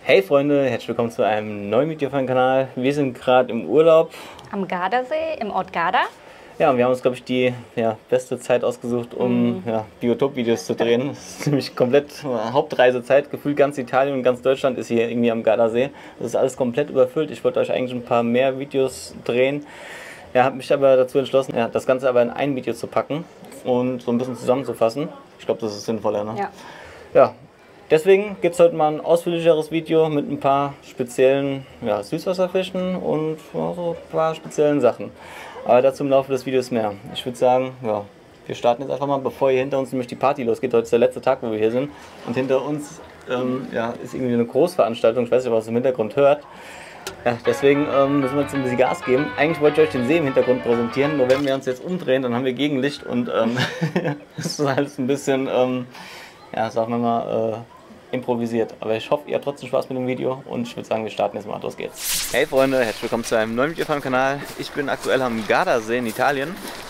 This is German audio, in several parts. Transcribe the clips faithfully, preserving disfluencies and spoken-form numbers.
Hey Freunde, herzlich willkommen zu einem neuen Video auf meinem Kanal. Wir sind gerade im Urlaub. Am Gardasee, im Ort Garda. Ja, und wir haben uns, glaube ich, die ja, beste Zeit ausgesucht, um mm. ja, Biotop-Videos zu drehen. Das ist nämlich komplett Hauptreisezeit. Gefühlt ganz Italien und ganz Deutschland ist hier irgendwie am Gardasee. Das ist alles komplett überfüllt. Ich wollte euch eigentlich ein paar mehr Videos drehen. Ja, habe mich aber dazu entschlossen, ja, das Ganze aber in ein Video zu packen und so ein bisschen zusammenzufassen. Ich glaube, das ist sinnvoller, ne? Ja. Ja. Deswegen gibt es heute mal ein ausführlicheres Video mit ein paar speziellen ja, Süßwasserfischen und ja, so ein paar speziellen Sachen. Aber dazu im Laufe des Videos mehr. Ich würde sagen, ja, wir starten jetzt einfach mal, bevor hier hinter uns nämlich die Party losgeht. Heute ist der letzte Tag, wo wir hier sind. Und hinter uns ähm, ja, ist irgendwie eine Großveranstaltung. Ich weiß nicht, was ihr im Hintergrund hört. Ja, deswegen ähm, müssen wir jetzt ein bisschen Gas geben. Eigentlich wollte ich euch den See im Hintergrund präsentieren. Nur wenn wir uns jetzt umdrehen, dann haben wir Gegenlicht. Und ähm, das ist halt ein bisschen, ähm, ja, sagen wir mal, äh, improvisiert. Aber ich hoffe, ihr habt trotzdem Spaß mit dem Video und ich würde sagen, wir starten jetzt mal. Los geht's. Hey Freunde, herzlich willkommen zu einem neuen Video auf meinem Kanal. Ich bin aktuell am Gardasee in Italien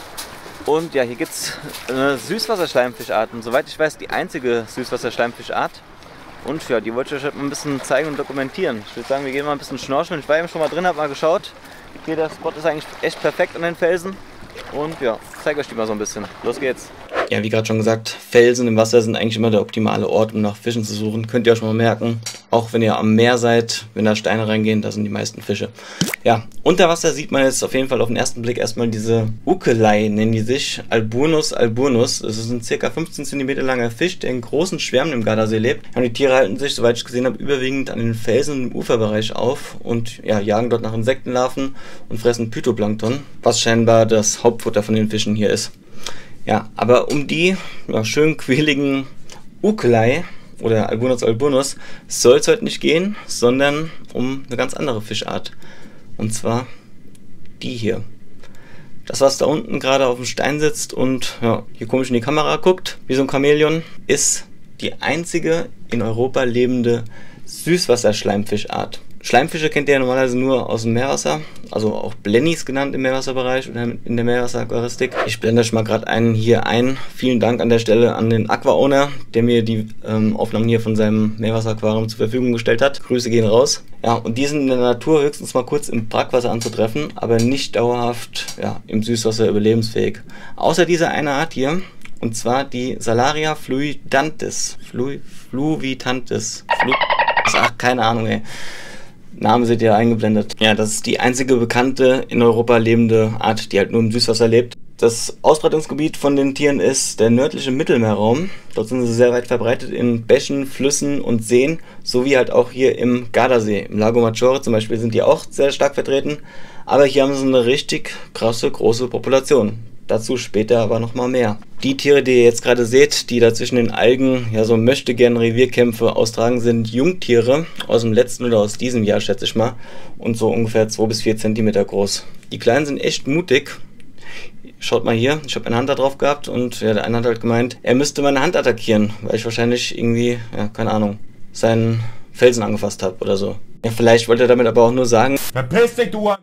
und ja, hier gibt es eine Süßwasserschleimfischart und soweit ich weiß, die einzige Süßwasserschleimfischart. Und ja, die wollte ich euch mal ein bisschen zeigen und dokumentieren. Ich würde sagen, wir gehen mal ein bisschen schnorcheln. Ich war eben schon mal drin, habe mal geschaut. Hier, der Spot ist eigentlich echt perfekt an den Felsen. Und ja, ich zeige euch die mal so ein bisschen. Los geht's. Ja, wie gerade schon gesagt, Felsen im Wasser sind eigentlich immer der optimale Ort, um nach Fischen zu suchen. Könnt ihr euch mal merken. Auch wenn ihr am Meer seid, wenn da Steine reingehen, da sind die meisten Fische. Ja, unter Wasser sieht man jetzt auf jeden Fall auf den ersten Blick erstmal diese Ukelei, nennen die sich. Alburnus alburnus. Das ist ein ca. fünfzehn Zentimeter langer Fisch, der in großen Schwärmen im Gardasee lebt. Und die Tiere halten sich, soweit ich gesehen habe, überwiegend an den Felsen im Uferbereich auf und ja, jagen dort nach Insektenlarven und fressen Phytoplankton, was scheinbar das Hauptfutter von den Fischen hier ist. Ja, aber um die ja, schön quäligen Ukelei oder Alburnus alburnus soll es heute nicht gehen, sondern um eine ganz andere Fischart. Und zwar die hier. Das, was da unten gerade auf dem Stein sitzt und ja, hier komisch in die Kamera guckt, wie so ein Chamäleon, ist die einzige in Europa lebende Süßwasserschleimfischart. Schleimfische kennt ihr ja normalerweise nur aus dem Meerwasser, also auch Blennies genannt im Meerwasserbereich oder in der Meerwasseraquaristik. Ich blende euch mal gerade einen hier ein. Vielen Dank an der Stelle an den Aqua-Owner, der mir die ähm, Aufnahmen hier von seinem Meerwasseraquarium zur Verfügung gestellt hat. Grüße gehen raus. Ja, und die sind in der Natur höchstens mal kurz im Brackwasser anzutreffen, aber nicht dauerhaft ja, im Süßwasser überlebensfähig. Außer dieser eine Art hier, und zwar die Salaria fluvitantis. Flu, fluvitantis. Flu, ach, keine Ahnung, ey. Name seht ihr eingeblendet. Ja, das ist die einzige bekannte in Europa lebende Art, die halt nur im Süßwasser lebt. Das Ausbreitungsgebiet von den Tieren ist der nördliche Mittelmeerraum. Dort sind sie sehr weit verbreitet in Bächen, Flüssen und Seen, sowie halt auch hier im Gardasee. Im Lago Maggiore zum Beispiel sind die auch sehr stark vertreten, aber hier haben sie eine richtig krasse, große Population. Dazu später aber nochmal mehr. Die Tiere, die ihr jetzt gerade seht, die da zwischen den Algen ja so möchte gern Revierkämpfe austragen, sind Jungtiere aus dem letzten oder aus diesem Jahr, schätze ich mal, und so ungefähr zwei bis vier Zentimeter groß. Die Kleinen sind echt mutig. Schaut mal hier, ich habe eine Hand da drauf gehabt und ja, der eine hat halt gemeint, er müsste meine Hand attackieren, weil ich wahrscheinlich irgendwie, ja, keine Ahnung, seinen Felsen angefasst habe oder so. Ja, vielleicht wollte er damit aber auch nur sagen, verpiss dich, du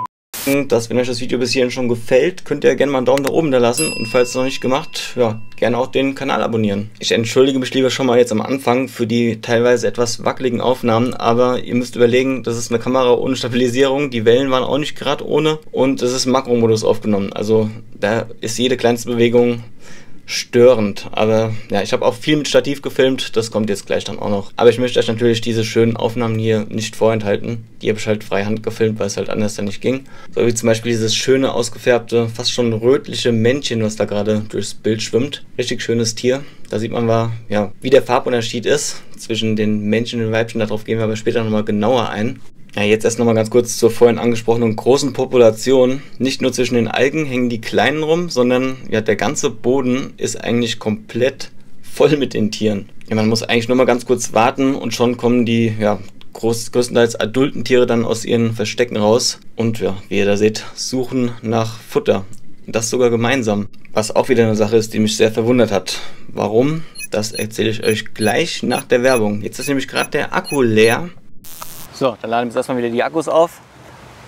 dass, wenn euch das Video bis hierhin schon gefällt, könnt ihr gerne mal einen Daumen nach oben da lassen und falls noch nicht gemacht, ja, gerne auch den Kanal abonnieren. Ich entschuldige mich lieber schon mal jetzt am Anfang für die teilweise etwas wackeligen Aufnahmen, aber ihr müsst überlegen, das ist eine Kamera ohne Stabilisierung, die Wellen waren auch nicht gerade ohne und es ist im Makromodus aufgenommen, also da ist jede kleinste Bewegung störend, aber ja, ich habe auch viel mit Stativ gefilmt, das kommt jetzt gleich dann auch noch. Aber ich möchte euch natürlich diese schönen Aufnahmen hier nicht vorenthalten. Die habe ich halt freihand gefilmt, weil es halt anders dann nicht ging. So wie zum Beispiel dieses schöne, ausgefärbte, fast schon rötliche Männchen, was da gerade durchs Bild schwimmt. Richtig schönes Tier. Da sieht man mal, ja, wie der Farbunterschied ist zwischen den Männchen und den Weibchen. Darauf gehen wir aber später nochmal genauer ein. Ja, jetzt erst nochmal ganz kurz zur vorhin angesprochenen großen Population. Nicht nur zwischen den Algen hängen die Kleinen rum, sondern ja, der ganze Boden ist eigentlich komplett voll mit den Tieren. Ja, man muss eigentlich nur mal ganz kurz warten und schon kommen die ja, groß, größtenteils adulten Tiere dann aus ihren Verstecken raus. Und ja, wie ihr da seht, suchen nach Futter. Das sogar gemeinsam. Was auch wieder eine Sache ist, die mich sehr verwundert hat. Warum? Das erzähle ich euch gleich nach der Werbung. Jetzt ist nämlich gerade der Akku leer. So, dann laden wir jetzt erstmal wieder die Akkus auf.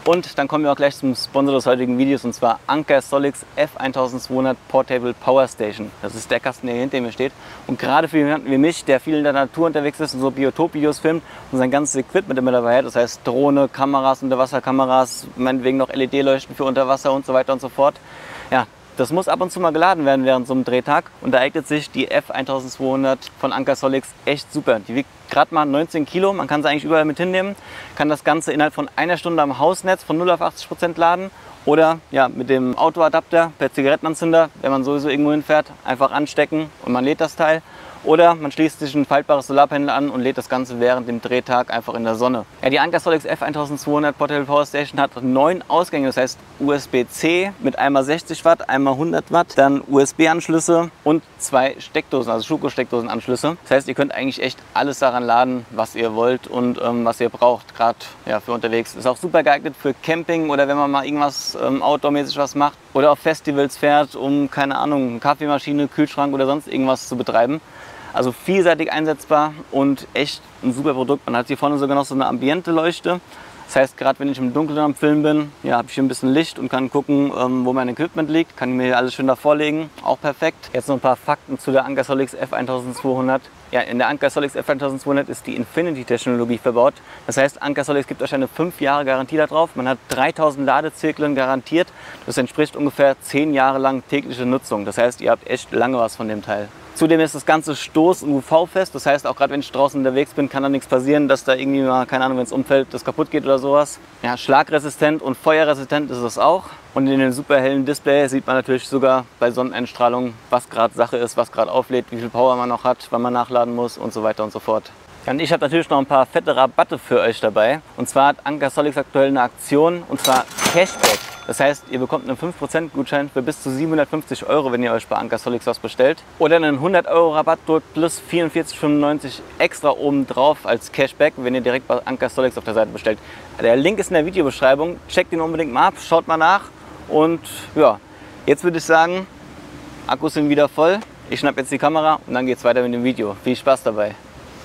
Und dann kommen wir auch gleich zum Sponsor des heutigen Videos, und zwar Anker Solix F zwölfhundert Portable Power Station. Das ist der Kasten, der hier hinter mir steht. Und gerade für jemanden wie mich, der viel in der Natur unterwegs ist und so Biotop-Videos filmt und sein ganzes Equipment immer dabei hat, das heißt Drohne, Kameras, Unterwasserkameras, meinetwegen noch L E D-Leuchten für Unterwasser und so weiter und so fort. Ja, das muss ab und zu mal geladen werden während so einem Drehtag, und da eignet sich die F zwölfhundert von Anker Solix echt super. Die wiegt gerade mal neunzehn Kilo, man kann sie eigentlich überall mit hinnehmen, kann das Ganze innerhalb von einer Stunde am Hausnetz von null auf achtzig Prozent laden oder ja, mit dem Autoadapter per Zigarettenanzünder, wenn man sowieso irgendwo hinfährt, einfach anstecken und man lädt das Teil. Oder man schließt sich ein faltbares Solarpanel an und lädt das Ganze während dem Drehtag einfach in der Sonne. Ja, die Anker Solix F zwölfhundert Portable Power Station hat neun Ausgänge, das heißt U S B C mit einmal sechzig Watt, einmal hundert Watt, dann U S B-Anschlüsse und zwei Steckdosen, also Schuko-Steckdosenanschlüsse. Das heißt, ihr könnt eigentlich echt alles daran laden, was ihr wollt und ähm, was ihr braucht, gerade ja, für unterwegs. Ist auch super geeignet für Camping oder wenn man mal irgendwas ähm, outdoormäßig was macht oder auf Festivals fährt, um, keine Ahnung, Kaffeemaschine, Kühlschrank oder sonst irgendwas zu betreiben. Also vielseitig einsetzbar und echt ein super Produkt. Man hat hier vorne sogar noch so eine Ambiente-Leuchte. Das heißt, gerade wenn ich im Dunkeln am Filmen bin, ja, habe ich hier ein bisschen Licht und kann gucken, ähm, wo mein Equipment liegt. Kann mir hier alles schön davor legen, auch perfekt. Jetzt noch ein paar Fakten zu der Anker Solix F zwölfhundert. Ja, in der Anker Solix F zwölfhundert ist die Infinity-Technologie verbaut. Das heißt, Anker Solix gibt euch eine fünf Jahre Garantie darauf. Man hat dreitausend Ladezyklen garantiert. Das entspricht ungefähr zehn Jahre lang tägliche Nutzung. Das heißt, ihr habt echt lange was von dem Teil. Zudem ist das Ganze stoß- und U V-fest, das heißt, auch gerade wenn ich draußen unterwegs bin, kann da nichts passieren, dass da irgendwie mal, keine Ahnung, wenn es umfällt, das kaputt geht oder sowas. Ja, schlagresistent und feuerresistent ist es auch. Und in den super hellen Display sieht man natürlich sogar bei Sonneneinstrahlung, was gerade Sache ist, was gerade auflädt, wie viel Power man noch hat, wann man nachladen muss und so weiter und so fort. Ja, und ich habe natürlich noch ein paar fette Rabatte für euch dabei. Und zwar hat Anker Solix aktuell eine Aktion, und zwar Cashback. Das heißt, ihr bekommt einen fünf Prozent Gutschein für bis zu siebenhundertfünfzig Euro, wenn ihr euch bei Anker Solix was bestellt. Oder einen hundert Euro Rabattcode plus vierundvierzig fünfundneunzig extra oben drauf als Cashback, wenn ihr direkt bei Anker Solix auf der Seite bestellt. Der Link ist in der Videobeschreibung. Checkt ihn unbedingt mal ab, schaut mal nach. Und ja, jetzt würde ich sagen, Akkus sind wieder voll. Ich schnapp jetzt die Kamera und dann geht es weiter mit dem Video. Viel Spaß dabei.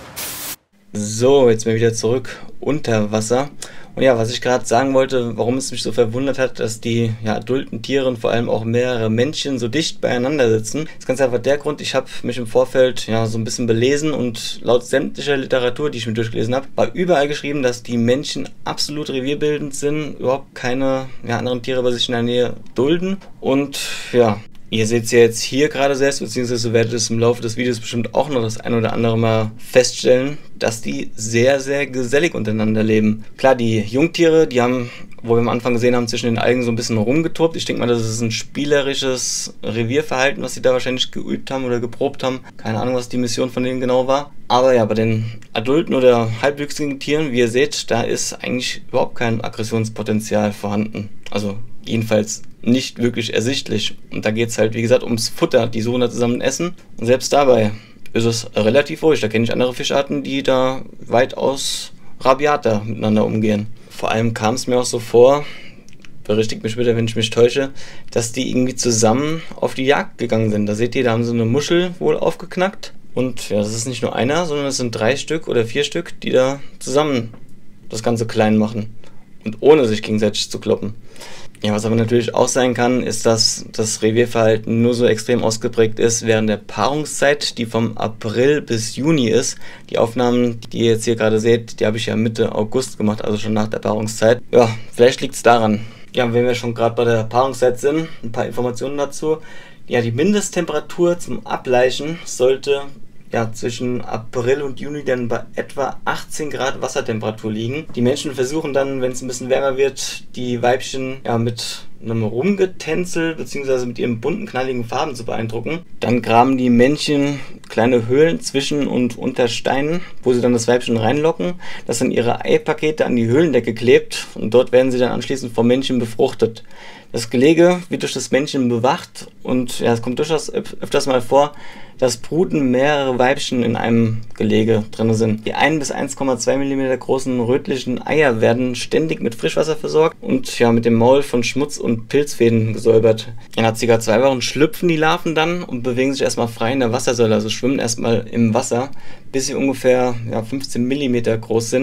So, jetzt bin ich wieder zurück unter Wasser. Und ja, was ich gerade sagen wollte, warum es mich so verwundert hat, dass die ja, adulten Tiere und vor allem auch mehrere Männchen so dicht beieinander sitzen. Das ist ganz einfach der Grund, ich habe mich im Vorfeld ja so ein bisschen belesen und laut sämtlicher Literatur, die ich mir durchgelesen habe, war überall geschrieben, dass die Männchen absolut revierbildend sind, überhaupt keine ja, anderen Tiere bei sich in der Nähe dulden. Und ja, ihr seht es ja jetzt hier gerade selbst, beziehungsweise werdet es im Laufe des Videos bestimmt auch noch das ein oder andere Mal feststellen, dass die sehr, sehr gesellig untereinander leben. Klar, die Jungtiere, die haben, wo wir am Anfang gesehen haben, zwischen den Algen so ein bisschen rumgetobt. Ich denke mal, das ist ein spielerisches Revierverhalten, was sie da wahrscheinlich geübt haben oder geprobt haben. Keine Ahnung, was die Mission von denen genau war. Aber ja, bei den adulten oder halbwüchsigen Tieren, wie ihr seht, da ist eigentlich überhaupt kein Aggressionspotenzial vorhanden. Also jedenfalls nicht wirklich ersichtlich. Und da geht es halt, wie gesagt, ums Futter. Die suchen da zusammen Essen. Und selbst dabei ist es relativ ruhig. Da kenne ich andere Fischarten, die da weitaus rabiater miteinander umgehen. Vor allem kam es mir auch so vor, berichtigt mich bitte, wenn ich mich täusche, dass die irgendwie zusammen auf die Jagd gegangen sind. Da seht ihr, da haben sie eine Muschel wohl aufgeknackt. Und ja, das ist nicht nur einer, sondern es sind drei Stück oder vier Stück, die da zusammen das Ganze klein machen. Und ohne sich gegenseitig zu kloppen. Ja, was aber natürlich auch sein kann, ist, dass das Revierverhalten nur so extrem ausgeprägt ist während der Paarungszeit, die vom April bis Juni ist. Die Aufnahmen, die ihr jetzt hier gerade seht, die habe ich ja Mitte August gemacht, also schon nach der Paarungszeit. Ja, vielleicht liegt es daran. Ja, wenn wir schon gerade bei der Paarungszeit sind, ein paar Informationen dazu. Ja, die Mindesttemperatur zum Ableichen sollte ja, zwischen April und Juni dann bei etwa achtzehn Grad Wassertemperatur liegen. Die Menschen versuchen dann, wenn es ein bisschen wärmer wird, die Weibchen ja, mit einem Rumgetänzel bzw. mit ihren bunten, knalligen Farben zu beeindrucken. Dann graben die Männchen kleine Höhlen zwischen und unter Steinen, wo sie dann das Weibchen reinlocken, das dann ihre Eipakete an die Höhlendecke klebt und dort werden sie dann anschließend vom Männchen befruchtet. Das Gelege wird durch das Männchen bewacht und ja, es kommt durchaus öfters mal vor, dass Bruten mehrere Weibchen in einem Gelege drin sind. Die ein bis eins Komma zwei Millimeter großen rötlichen Eier werden ständig mit Frischwasser versorgt und ja, mit dem Maul von Schmutz und Pilzfäden gesäubert. Nach ca. zwei Wochen schlüpfen die Larven dann und bewegen sich erstmal frei in der Wassersäule, also schwimmen erstmal im Wasser, bis sie ungefähr ja, fünfzehn Millimeter groß sind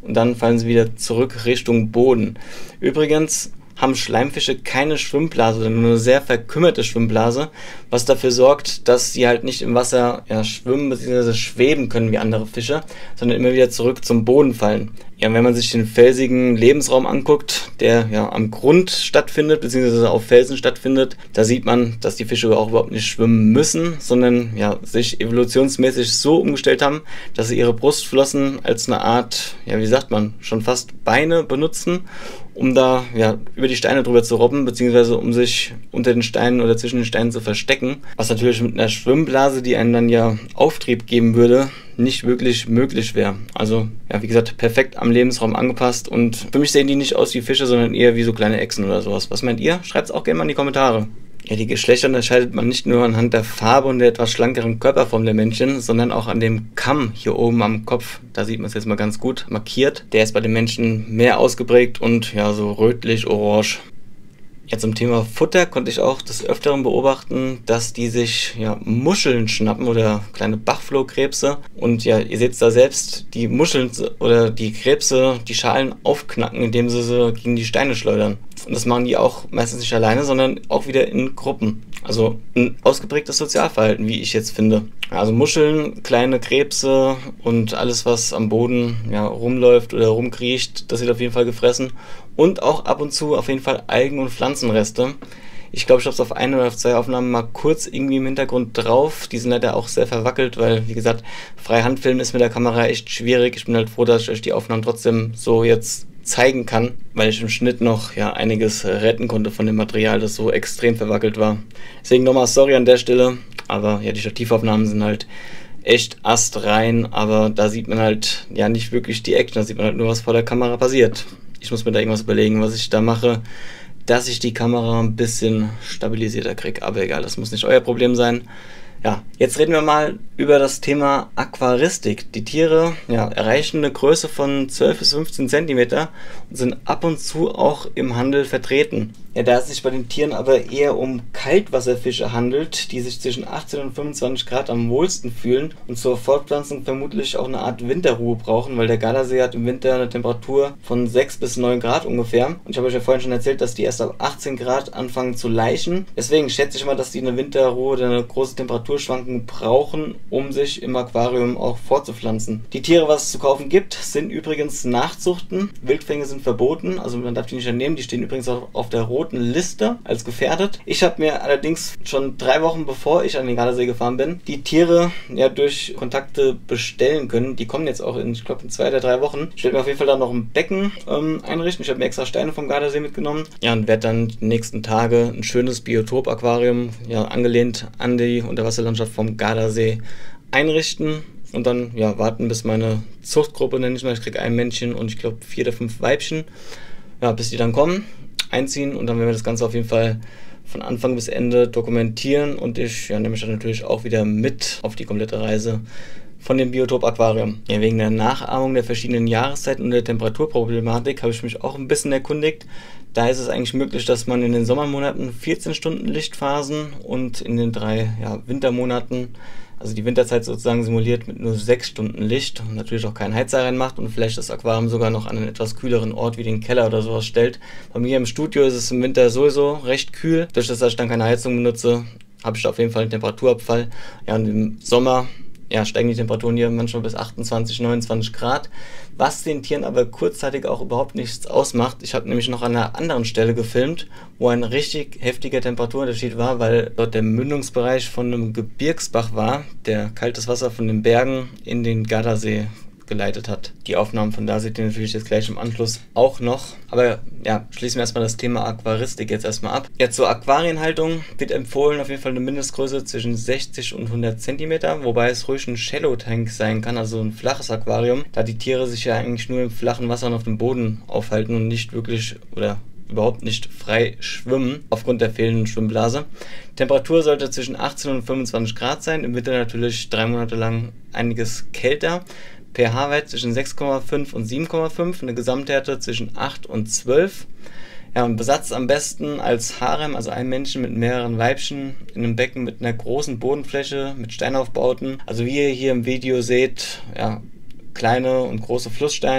und dann fallen sie wieder zurück Richtung Boden. Übrigens haben Schleimfische keine Schwimmblase, sondern nur eine sehr verkümmerte Schwimmblase, was dafür sorgt, dass sie halt nicht im Wasser ja, schwimmen bzw. schweben können wie andere Fische, sondern immer wieder zurück zum Boden fallen. Ja, wenn man sich den felsigen Lebensraum anguckt, der ja am Grund stattfindet bzw. auf Felsen stattfindet, da sieht man, dass die Fische auch überhaupt nicht schwimmen müssen, sondern ja, sich evolutionsmäßig so umgestellt haben, dass sie ihre Brustflossen als eine Art, ja wie sagt man, schon fast Beine benutzen, um da ja über die Steine drüber zu robben, beziehungsweise um sich unter den Steinen oder zwischen den Steinen zu verstecken, was natürlich mit einer Schwimmblase, die einen dann ja Auftrieb geben würde, nicht wirklich möglich wäre. Also ja, wie gesagt, perfekt am Lebensraum angepasst und für mich sehen die nicht aus wie Fische, sondern eher wie so kleine Echsen oder sowas. Was meint ihr? Schreibt es auch gerne mal in die Kommentare. Ja, die Geschlechter unterscheidet man nicht nur anhand der Farbe und der etwas schlankeren Körperform der Männchen, sondern auch an dem Kamm hier oben am Kopf. Da sieht man es jetzt mal ganz gut markiert. Der ist bei den Menschen mehr ausgeprägt und ja, so rötlich-orange. Ja, zum Thema Futter konnte ich auch des Öfteren beobachten, dass die sich ja, Muscheln schnappen oder kleine Bachflohkrebse. Und ja, ihr seht es da selbst, die Muscheln oder die Krebse, die Schalen aufknacken, indem sie sie gegen die Steine schleudern. Und das machen die auch meistens nicht alleine, sondern auch wieder in Gruppen. Also ein ausgeprägtes Sozialverhalten, wie ich jetzt finde. Also Muscheln, kleine Krebse und alles, was am Boden ja, rumläuft oder rumkriecht, das wird auf jeden Fall gefressen. Und auch ab und zu auf jeden Fall Algen- und Pflanzenreste. Ich glaube, ich habe es auf eine oder auf zwei Aufnahmen mal kurz irgendwie im Hintergrund drauf. Die sind leider auch sehr verwackelt, weil, wie gesagt, Freihandfilmen ist mit der Kamera echt schwierig. Ich bin halt froh, dass ich euch die Aufnahmen trotzdem so jetzt zeigen kann, weil ich im Schnitt noch ja einiges retten konnte von dem Material, das so extrem verwackelt war. Deswegen nochmal sorry an der Stelle, aber ja, die Stativaufnahmen sind halt echt astrein, aber da sieht man halt ja nicht wirklich die Action, da sieht man halt nur, was vor der Kamera passiert. Ich muss mir da irgendwas überlegen, was ich da mache, dass ich die Kamera ein bisschen stabilisierter kriege, aber egal, das muss nicht euer Problem sein. Ja, jetzt reden wir mal über das Thema Aquaristik. Die Tiere ja, erreichen eine Größe von zwölf bis fünfzehn Zentimeter und sind ab und zu auch im Handel vertreten. Ja, da es sich bei den Tieren aber eher um Kaltwasserfische handelt, die sich zwischen achtzehn und fünfundzwanzig Grad am wohlsten fühlen und zur Fortpflanzung vermutlich auch eine Art Winterruhe brauchen, weil der Gardasee hat im Winter eine Temperatur von sechs bis neun Grad ungefähr. Und ich habe euch ja vorhin schon erzählt, dass die erst ab achtzehn Grad anfangen zu laichen. Deswegen schätze ich mal, dass die eine Winterruhe oder eine große Temperaturschwankung brauchen, um sich im Aquarium auch fortzupflanzen. Die Tiere, was es zu kaufen gibt, sind übrigens Nachzuchten. Wildfänge sind verboten, also man darf die nicht nehmen. Die stehen übrigens auch auf der roten Liste als gefährdet. Ich habe mir allerdings schon drei Wochen bevor ich an den Gardasee gefahren bin, die Tiere ja durch Kontakte bestellen können. Die kommen jetzt auch in, ich glaube, in zwei oder drei Wochen. Ich werde mir auf jeden Fall dann noch ein Becken ähm, einrichten. Ich habe mir extra Steine vom Gardasee mitgenommen. Ja, und werde dann die nächsten Tage ein schönes Biotop-Aquarium, ja, angelehnt an die Unterwasserlandschaft vom Gardasee einrichten. Und dann ja warten, bis meine Zuchtgruppe, nenne ich mal, ich kriege ein Männchen und ich glaube vier oder fünf Weibchen, ja, bis die dann kommen, einziehen und dann werden wir das Ganze auf jeden Fall von Anfang bis Ende dokumentieren und ich ja, nehme mich dann natürlich auch wieder mit auf die komplette Reise von dem Biotop Aquarium. Ja, wegen der Nachahmung der verschiedenen Jahreszeiten und der Temperaturproblematik habe ich mich auch ein bisschen erkundigt. Da ist es eigentlich möglich, dass man in den Sommermonaten vierzehn Stunden Lichtphasen und in den drei ja, Wintermonaten, also die Winterzeit sozusagen simuliert, mit nur sechs Stunden Licht und natürlich auch keinen Heizer reinmacht und vielleicht das Aquarium sogar noch an einen etwas kühleren Ort wie den Keller oder sowas stellt. Bei mir im Studio ist es im Winter sowieso recht kühl. Durch das, dass ich dann keine Heizung benutze, habe ich da auf jeden Fall einen Temperaturabfall. Ja, und im Sommer ja, steigen die Temperaturen hier manchmal bis achtundzwanzig, neunundzwanzig Grad, was den Tieren aber kurzzeitig auch überhaupt nichts ausmacht. Ich habe nämlich noch an einer anderen Stelle gefilmt, wo ein richtig heftiger Temperaturunterschied war, weil dort der Mündungsbereich von einem Gebirgsbach war, der kaltes Wasser von den Bergen in den Gardasee geleitet hat. Die Aufnahmen von da seht ihr natürlich jetzt gleich im Anschluss auch noch. Aber ja, schließen wir erstmal das Thema Aquaristik jetzt erstmal ab. Ja, zur Aquarienhaltung wird empfohlen auf jeden Fall eine Mindestgröße zwischen sechzig und hundert Zentimeter, wobei es ruhig ein Shallow Tank sein kann, also ein flaches Aquarium, da die Tiere sich ja eigentlich nur im flachen Wasser und auf dem Boden aufhalten und nicht wirklich oder überhaupt nicht frei schwimmen, aufgrund der fehlenden Schwimmblase. Temperatur sollte zwischen achtzehn und fünfundzwanzig Grad sein, im Winter natürlich drei Monate lang einiges kälter. pH-Wert zwischen sechs Komma fünf und sieben Komma fünf, eine Gesamthärte zwischen acht und zwölf. Ja, und Besatz am besten als Harem, also ein Männchen mit mehreren Weibchen in einem Becken mit einer großen Bodenfläche, mit Steinaufbauten. Also wie ihr hier im Video seht, ja, kleine und große Flusssteine,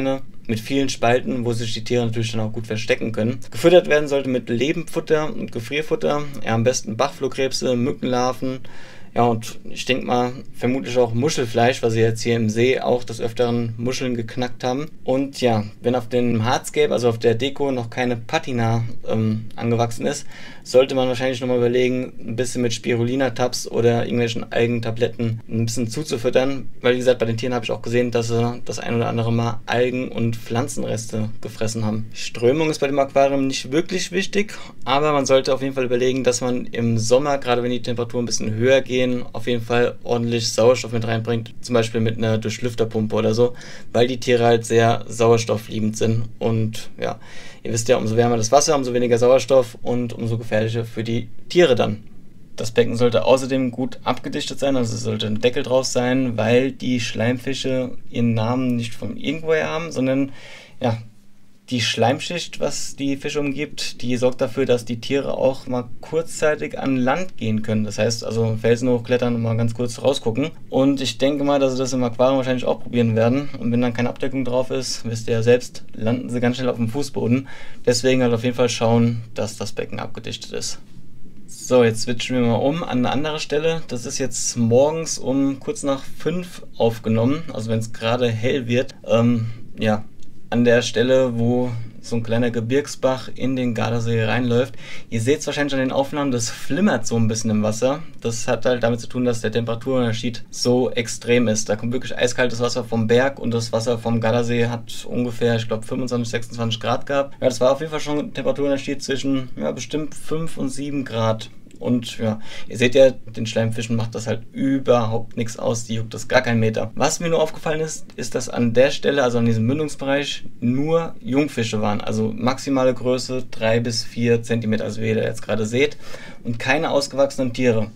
mit vielen Spalten, wo sich die Tiere natürlich dann auch gut verstecken können. Gefüttert werden sollte mit Lebendfutter und Gefrierfutter, ja, am besten Bachflohkrebse, Mückenlarven. Ja, und ich denke mal, vermutlich auch Muschelfleisch, weil sie jetzt hier im See auch des Öfteren Muscheln geknackt haben. Und ja, wenn auf dem Hardscape, also auf der Deko, noch keine Patina ähm, angewachsen ist, sollte man wahrscheinlich nochmal überlegen, ein bisschen mit Spirulina-Tabs oder irgendwelchen Algentabletten ein bisschen zuzufüttern. Weil, wie gesagt, bei den Tieren habe ich auch gesehen, dass sie das ein oder andere Mal Algen- und Pflanzenreste gefressen haben. Strömung ist bei dem Aquarium nicht wirklich wichtig, aber man sollte auf jeden Fall überlegen, dass man im Sommer, gerade wenn die Temperaturen ein bisschen höher gehen, auf jeden Fall ordentlich Sauerstoff mit reinbringt, zum Beispiel mit einer Durchlüfterpumpe oder so, weil die Tiere halt sehr sauerstoffliebend sind und ja, ihr wisst ja, umso wärmer das Wasser, umso weniger Sauerstoff und umso gefährlicher für die Tiere dann. Das Becken sollte außerdem gut abgedichtet sein, also es sollte ein Deckel drauf sein, weil die Schleimfische ihren Namen nicht von irgendwoher haben, sondern ja, die Schleimschicht, was die Fische umgibt, die sorgt dafür, dass die Tiere auch mal kurzzeitig an Land gehen können. Das heißt also Felsen hochklettern und mal ganz kurz rausgucken. Und ich denke mal, dass sie das im Aquarium wahrscheinlich auch probieren werden. Und wenn dann keine Abdeckung drauf ist, wisst ihr ja selbst, landen sie ganz schnell auf dem Fußboden. Deswegen halt auf jeden Fall schauen, dass das Becken abgedichtet ist. So, jetzt switchen wir mal um an eine andere Stelle. Das ist jetzt morgens um kurz nach fünf aufgenommen, also wenn es gerade hell wird. Ähm, ja, an der Stelle, wo so ein kleiner Gebirgsbach in den Gardasee reinläuft. Ihr seht es wahrscheinlich an den Aufnahmen, das flimmert so ein bisschen im Wasser. Das hat halt damit zu tun, dass der Temperaturunterschied so extrem ist. Da kommt wirklich eiskaltes Wasser vom Berg und das Wasser vom Gardasee hat ungefähr, ich glaube, fünfundzwanzig, sechsundzwanzig Grad gehabt. Ja, das war auf jeden Fall schon ein Temperaturunterschied zwischen, ja, bestimmt fünf und sieben Grad. Und ja, ihr seht ja, den Schleimfischen macht das halt überhaupt nichts aus, die juckt das gar keinen Meter. Was mir nur aufgefallen ist, ist, dass an der Stelle, also an diesem Mündungsbereich, nur Jungfische waren. Also maximale Größe drei bis vier Zentimeter, also wie ihr jetzt gerade seht. Und keine ausgewachsenen Tiere.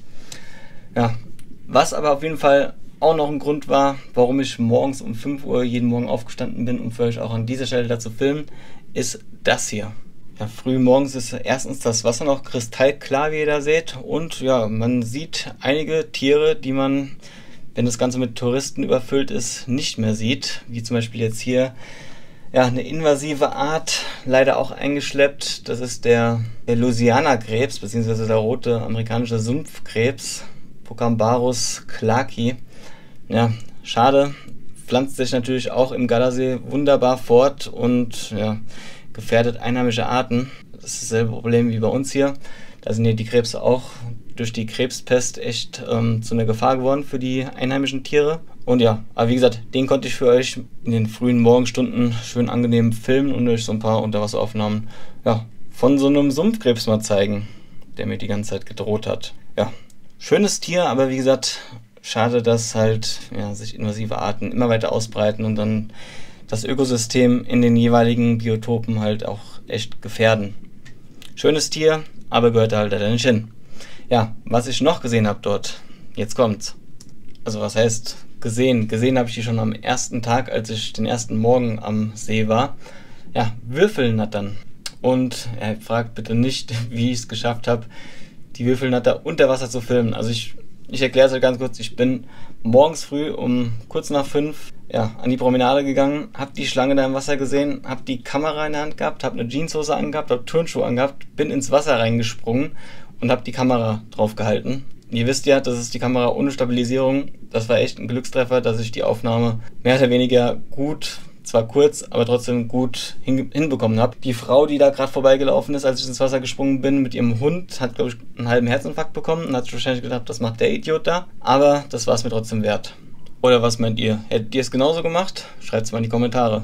Ja, was aber auf jeden Fall auch noch ein Grund war, warum ich morgens um fünf Uhr jeden Morgen aufgestanden bin, um für euch auch an dieser Stelle dazu filmen, ist das hier. Ja, früh morgens ist erstens das Wasser noch kristallklar, wie ihr da seht. Und ja, man sieht einige Tiere, die man, wenn das Ganze mit Touristen überfüllt ist, nicht mehr sieht. Wie zum Beispiel jetzt hier ja, eine invasive Art, leider auch eingeschleppt. Das ist der, der Louisiana-Krebs, beziehungsweise der rote amerikanische Sumpfkrebs, Pocambarus clarki. Ja, schade. Pflanzt sich natürlich auch im Gardasee wunderbar fort und ja, gefährdet einheimische Arten. Das ist dasselbe Problem wie bei uns hier. Da sind ja die Krebse auch durch die Krebspest echt ähm, zu einer Gefahr geworden für die einheimischen Tiere. Und ja, aber wie gesagt, den konnte ich für euch in den frühen Morgenstunden schön angenehm filmen und euch so ein paar Unterwasseraufnahmen ja, von so einem Sumpfkrebs mal zeigen, der mir die ganze Zeit gedroht hat. Ja, schönes Tier, aber wie gesagt, schade, dass halt ja, sich invasive Arten immer weiter ausbreiten und dann das Ökosystem in den jeweiligen Biotopen halt auch echt gefährden. Schönes Tier, aber gehört da halt leider nicht hin. Ja, was ich noch gesehen habe dort, jetzt kommt's. Also was heißt gesehen? Gesehen habe ich die schon am ersten Tag, als ich den ersten Morgen am See war. Ja, Würfelnattern. Und er ja, fragt bitte nicht, wie ich es geschafft habe, die Würfelnatter unter Wasser zu filmen. Also ich, ich erkläre es euch ganz kurz. Ich bin morgens früh um kurz nach fünf ja, an die Promenade gegangen, habe die Schlange da im Wasser gesehen, habe die Kamera in der Hand gehabt, habe eine Jeanshose angehabt, habe Turnschuhe angehabt, bin ins Wasser reingesprungen und habe die Kamera drauf gehalten. Ihr wisst ja, das ist die Kamera ohne Stabilisierung. Das war echt ein Glückstreffer, dass ich die Aufnahme mehr oder weniger gut, zwar kurz, aber trotzdem gut hin, hinbekommen habe. Die Frau, die da gerade vorbeigelaufen ist, als ich ins Wasser gesprungen bin, mit ihrem Hund, hat, glaube ich, einen halben Herzinfarkt bekommen und hat sich wahrscheinlich gedacht, was macht der Idiot da? Aber das war es mir trotzdem wert. Oder was meint ihr? Hättet ihr es genauso gemacht? Schreibt es mal in die Kommentare.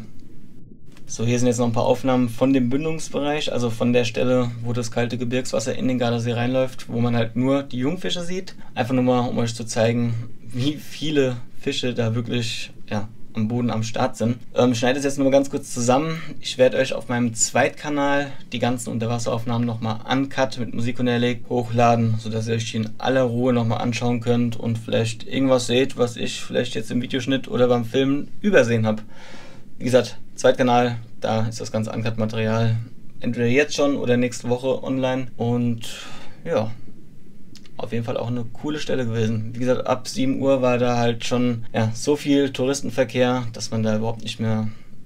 So, hier sind jetzt noch ein paar Aufnahmen von dem Mündungsbereich, also von der Stelle, wo das kalte Gebirgswasser in den Gardasee reinläuft, wo man halt nur die Jungfische sieht. Einfach nur mal, um euch zu zeigen, wie viele Fische da wirklich ja, am Boden am Start sind. Ähm, ich schneide es jetzt nur mal ganz kurz zusammen. Ich werde euch auf meinem Zweitkanal die ganzen Unterwasseraufnahmen nochmal uncut mit Musik und L A hochladen, sodass ihr euch die in aller Ruhe nochmal anschauen könnt und vielleicht irgendwas seht, was ich vielleicht jetzt im Videoschnitt oder beim Filmen übersehen habe. Wie gesagt, Zweitkanal, da ist das ganze Uncut-Material entweder jetzt schon oder nächste Woche online und ja, auf jeden Fall auch eine coole Stelle gewesen. Wie gesagt, ab sieben Uhr war da halt schon ja, so viel Touristenverkehr, dass man da überhaupt nicht mehr ja,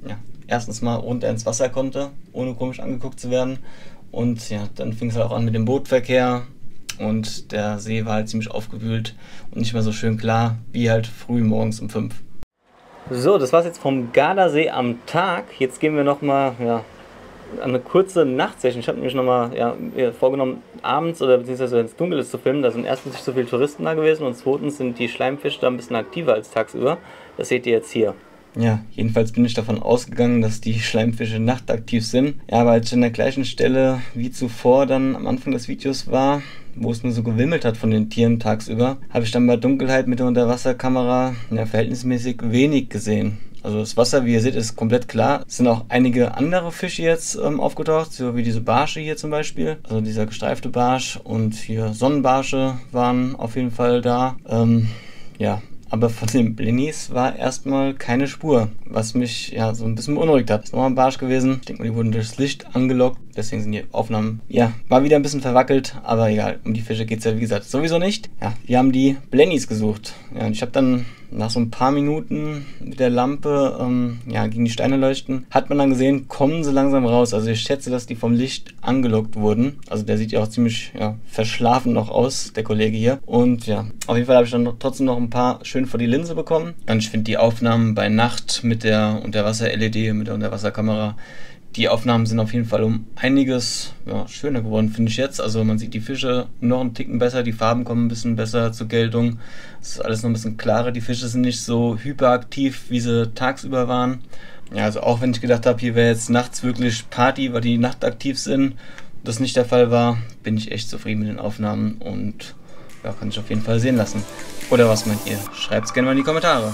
erstens mal runter ins Wasser konnte, ohne komisch angeguckt zu werden. Und ja, dann fing es halt auch an mit dem Bootverkehr und der See war halt ziemlich aufgewühlt und nicht mehr so schön klar wie halt früh morgens um fünf. So, das war's jetzt vom Gardasee am Tag. Jetzt gehen wir nochmal, ja, eine kurze Nachtsession. Ich habe nämlich nochmal ja, vorgenommen, abends oder beziehungsweise wenn es dunkel ist zu filmen. Da sind erstens nicht so viele Touristen da gewesen und zweitens sind die Schleimfische da ein bisschen aktiver als tagsüber. Das seht ihr jetzt hier. Ja, jedenfalls bin ich davon ausgegangen, dass die Schleimfische nachtaktiv sind. Ja, weil ich an der gleichen Stelle wie zuvor dann am Anfang des Videos war, wo es nur so gewimmelt hat von den Tieren tagsüber, habe ich dann bei Dunkelheit mit der Unterwasserkamera ja, verhältnismäßig wenig gesehen. Also das Wasser, wie ihr seht, ist komplett klar. Es sind auch einige andere Fische jetzt ähm, aufgetaucht, so wie diese Barsche hier zum Beispiel. Also dieser gestreifte Barsch und hier Sonnenbarsche waren auf jeden Fall da. Ähm, ja, aber von den Blennies war erstmal keine Spur, was mich ja so ein bisschen beunruhigt hat. Ist nochmal ein Barsch gewesen. Ich denke mal, die wurden durchs Licht angelockt. Deswegen sind die Aufnahmen, ja, war wieder ein bisschen verwackelt. Aber egal, um die Fische geht es ja wie gesagt sowieso nicht. Ja, wir haben die Blennies gesucht. Ja, und ich habe dann nach so ein paar Minuten mit der Lampe ähm, ja, gegen die Steine leuchten, hat man dann gesehen, kommen sie langsam raus. Also ich schätze, dass die vom Licht angelockt wurden. Also der sieht ja auch ziemlich ja, verschlafen noch aus, der Kollege hier. Und ja, auf jeden Fall habe ich dann trotzdem noch ein paar schön vor die Linse bekommen. Und ich finde die Aufnahmen bei Nacht mit der Unterwasser-L E D, mit der Unterwasserkamera, die Aufnahmen sind auf jeden Fall um einiges ja, schöner geworden, finde ich jetzt. Also man sieht die Fische noch einen Ticken besser, die Farben kommen ein bisschen besser zur Geltung. Es ist alles noch ein bisschen klarer, die Fische sind nicht so hyperaktiv, wie sie tagsüber waren. Ja, also auch wenn ich gedacht habe, hier wäre jetzt nachts wirklich Party, weil die nachtaktiv sind, das nicht der Fall war, bin ich echt zufrieden mit den Aufnahmen und ja, kann sich auf jeden Fall sehen lassen. Oder was meint ihr? Schreibt es gerne mal in die Kommentare.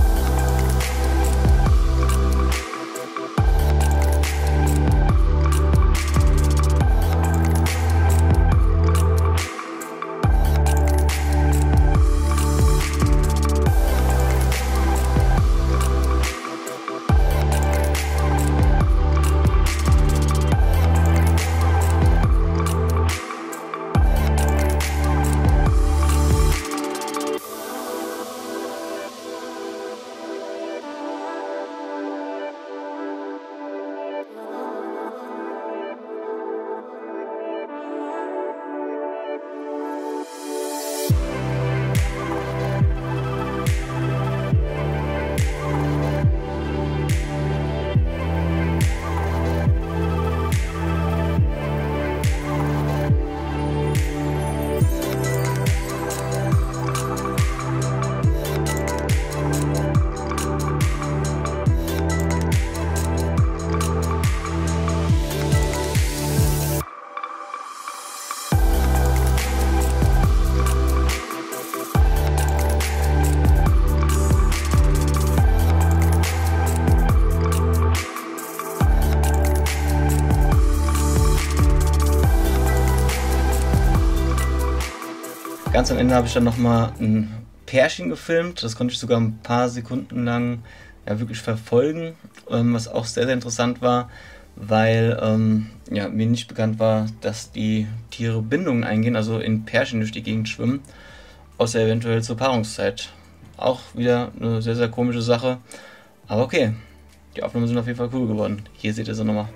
Ganz am Ende habe ich dann nochmal ein Pärchen gefilmt, das konnte ich sogar ein paar Sekunden lang ja, wirklich verfolgen, ähm, was auch sehr, sehr interessant war, weil ähm, ja, mir nicht bekannt war, dass die Tiere Bindungen eingehen, also in Pärchen durch die Gegend schwimmen, außer eventuell zur Paarungszeit. Auch wieder eine sehr, sehr komische Sache, aber okay, die Aufnahmen sind auf jeden Fall cool geworden. Hier seht ihr sie nochmal.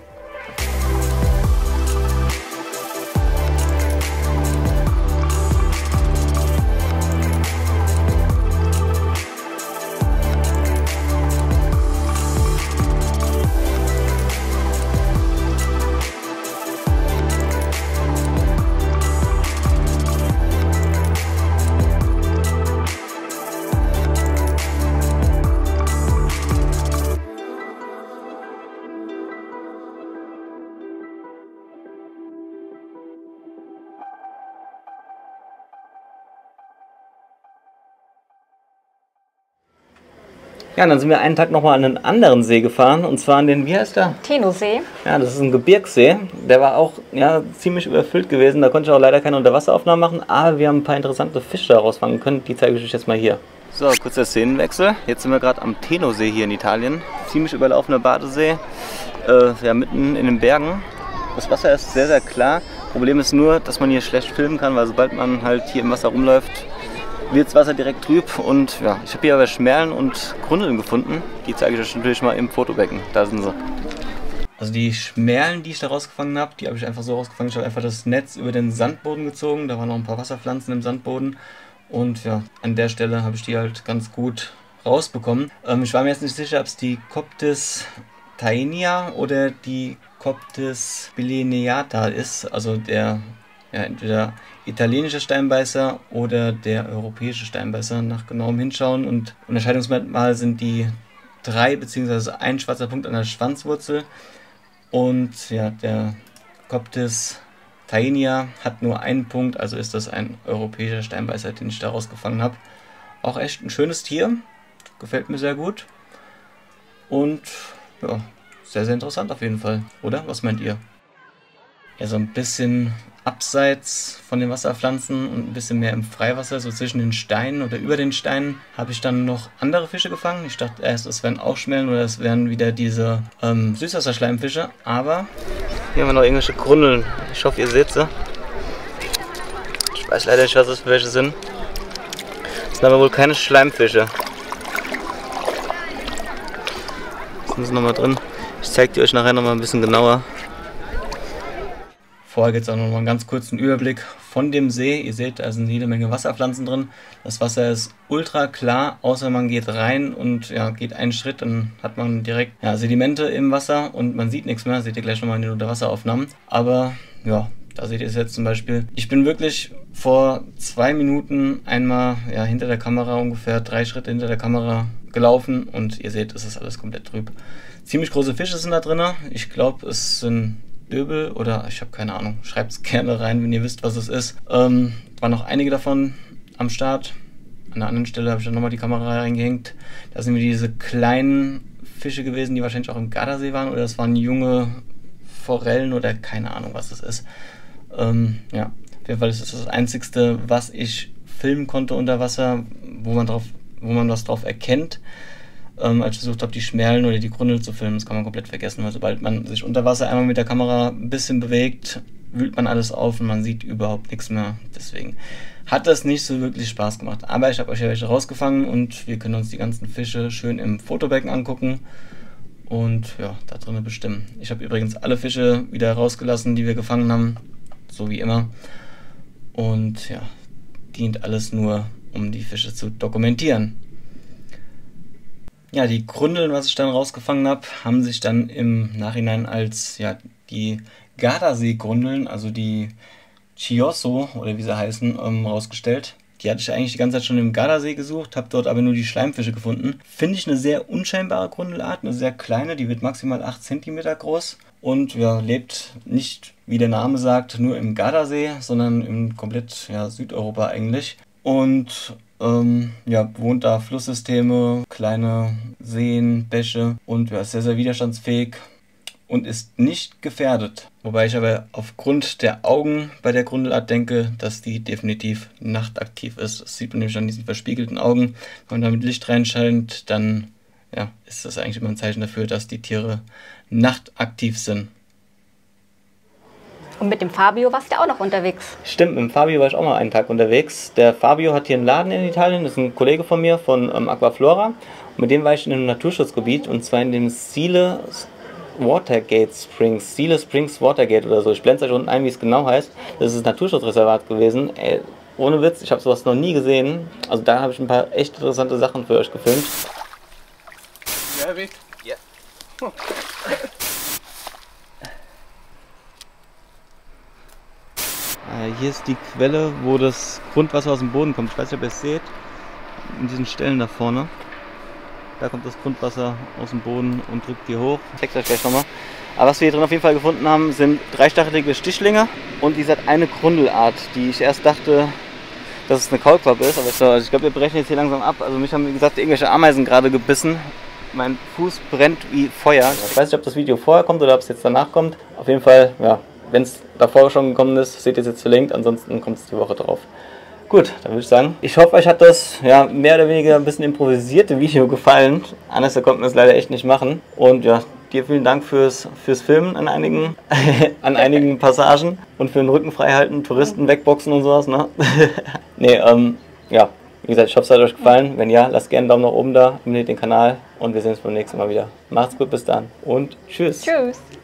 Ja, dann sind wir einen Tag nochmal an einen anderen See gefahren, und zwar an den, wie heißt der? Tenosee. Ja, das ist ein Gebirgssee. Der war auch ja, ziemlich überfüllt gewesen, da konnte ich auch leider keine Unterwasseraufnahmen machen, aber wir haben ein paar interessante Fische daraus fangen können, die zeige ich euch jetzt mal hier. So, kurzer Szenenwechsel. Jetzt sind wir gerade am Tenosee hier in Italien. Ziemlich überlaufener Badesee, äh, ja, mitten in den Bergen. Das Wasser ist sehr, sehr klar. Problem ist nur, dass man hier schlecht filmen kann, weil sobald man halt hier im Wasser rumläuft, wird das Wasser direkt trüb und ja, ich habe hier aber Schmerlen und Grundeln gefunden. Die zeige ich euch natürlich mal im Fotobecken. Da sind sie. Also die Schmerlen, die ich da rausgefangen habe, die habe ich einfach so rausgefangen. Ich habe einfach das Netz über den Sandboden gezogen. Da waren noch ein paar Wasserpflanzen im Sandboden. Und ja, an der Stelle habe ich die halt ganz gut rausbekommen. Ähm, ich war mir jetzt nicht sicher, ob es die Coptis taenia oder die Coptis bilineata ist. Also der ja, entweder italienische Steinbeißer oder der europäische Steinbeißer. Nach genauem Hinschauen und Unterscheidungsmerkmal sind die drei bzw. ein schwarzer Punkt an der Schwanzwurzel. Und ja, der Coptis taenia hat nur einen Punkt, also ist das ein europäischer Steinbeißer, den ich da rausgefangen habe. Auch echt ein schönes Tier, gefällt mir sehr gut. Und ja, sehr, sehr interessant auf jeden Fall, oder? Was meint ihr? Ja, so ein bisschen abseits von den Wasserpflanzen und ein bisschen mehr im Freiwasser, so zwischen den Steinen oder über den Steinen, habe ich dann noch andere Fische gefangen. Ich dachte erst, es wären auch Schmelden oder es wären wieder diese ähm, Süßwasserschleimfische, aber hier haben wir noch irgendwelche Grundeln. Ich hoffe, ihr seht sie. Ich weiß leider nicht, was das für welche sind. Das sind aber wohl keine Schleimfische. Jetzt sind sie nochmal drin. Ich zeige die euch nachher nochmal ein bisschen genauer. Vorher gibt es auch noch mal einen ganz kurzen Überblick von dem See. Ihr seht, da sind jede Menge Wasserpflanzen drin. Das Wasser ist ultra klar, außer man geht rein und ja, geht einen Schritt, dann hat man direkt ja, Sedimente im Wasser und man sieht nichts mehr. Das seht ihr gleich nochmal in den Unterwasseraufnahmen. Aber ja, da seht ihr es jetzt zum Beispiel. Ich bin wirklich vor zwei Minuten einmal ja, hinter der Kamera, ungefähr drei Schritte hinter der Kamera gelaufen und ihr seht, es ist alles komplett trüb. Ziemlich große Fische sind da drin. Ich glaube, es sind Döbel oder ich habe keine Ahnung. Schreibt es gerne rein, wenn ihr wisst, was es ist. Ähm, waren noch einige davon am Start. An der anderen Stelle habe ich dann nochmal die Kamera reingehängt. Da sind mir diese kleinen Fische gewesen, die wahrscheinlich auch im Gardasee waren. Oder das waren junge Forellen oder keine Ahnung, was das ist. Ähm, ja, auf jeden Fall ist das das Einzigste, was ich filmen konnte unter Wasser, wo man, drauf, wo man was drauf erkennt. Ähm, als ich versucht habe, die Schmerlen oder die Grundel zu filmen, das kann man komplett vergessen, weil sobald man sich unter Wasser einmal mit der Kamera ein bisschen bewegt, wühlt man alles auf und man sieht überhaupt nichts mehr. Deswegen hat das nicht so wirklich Spaß gemacht. Aber ich habe euch ja welche rausgefangen und wir können uns die ganzen Fische schön im Fotobecken angucken und ja, da drinnen bestimmen. Ich habe übrigens alle Fische wieder rausgelassen, die wir gefangen haben, so wie immer. Und ja, dient alles nur, um die Fische zu dokumentieren. Ja, die Grundeln, was ich dann rausgefangen habe, haben sich dann im Nachhinein als ja, die Gardasee-Grundeln, also die Chiosso oder wie sie heißen, ähm, rausgestellt. Die hatte ich eigentlich die ganze Zeit schon im Gardasee gesucht, habe dort aber nur die Schleimfische gefunden. Finde ich eine sehr unscheinbare Grundelart, eine sehr kleine, die wird maximal acht Zentimeter groß und ja, lebt nicht, wie der Name sagt, nur im Gardasee, sondern in komplett ja, Südeuropa eigentlich. Und ähm, ja, bewohnt da Flusssysteme, kleine Seen, Bäche und ja, ist sehr, sehr widerstandsfähig und ist nicht gefährdet. Wobei ich aber aufgrund der Augen bei der Grundelart denke, dass die definitiv nachtaktiv ist. Das sieht man nämlich an diesen verspiegelten Augen. Wenn man da mit Licht reinscheint, dann ja, ist das eigentlich immer ein Zeichen dafür, dass die Tiere nachtaktiv sind. Und mit dem Fabio warst du auch noch unterwegs. Stimmt, mit dem Fabio war ich auch mal einen Tag unterwegs. Der Fabio hat hier einen Laden in Italien, das ist ein Kollege von mir von ähm, Aquaflora. Und mit dem war ich in einem Naturschutzgebiet und zwar in dem Sile Watergate Springs, Sile Springs Watergate oder so. Ich blende euch unten ein, wie es genau heißt. Das ist ein Naturschutzreservat gewesen. Ey, ohne Witz, ich habe sowas noch nie gesehen. Also da habe ich ein paar echt interessante Sachen für euch gefilmt. Ja, Rick? Ja. Hier ist die Quelle, wo das Grundwasser aus dem Boden kommt. Ich weiß nicht, ob ihr es seht. In diesen Stellen da vorne. Da kommt das Grundwasser aus dem Boden und drückt hier hoch. Ich zeige euch gleich nochmal. Aber was wir hier drin auf jeden Fall gefunden haben, sind dreistachelige Stichlinge. Und die hat eine Grundelart, die ich erst dachte, dass es eine Kaulquappe ist. Aber so, also ich glaube, wir brechen jetzt hier langsam ab. Also mich haben, wie gesagt, irgendwelche Ameisen gerade gebissen. Mein Fuß brennt wie Feuer. Ich weiß nicht, ob das Video vorher kommt oder ob es jetzt danach kommt. Auf jeden Fall, ja. Wenn es davor schon gekommen ist, seht ihr es jetzt verlinkt, ansonsten kommt es die Woche drauf. Gut, dann würde ich sagen, ich hoffe, euch hat das ja, mehr oder weniger ein bisschen improvisierte Video gefallen. Anders konnten wir es leider echt nicht machen. Und ja, dir vielen Dank fürs, fürs Filmen an einigen, an einigen Passagen und für den Rücken frei halten, Touristen wegboxen und sowas. Ne? Nee, ähm, ja, Wie gesagt, ich hoffe, es hat euch gefallen. Wenn ja, lasst gerne einen Daumen nach oben da, abonniert den Kanal und wir sehen uns beim nächsten Mal wieder. Macht's gut, bis dann und tschüss. Tschüss.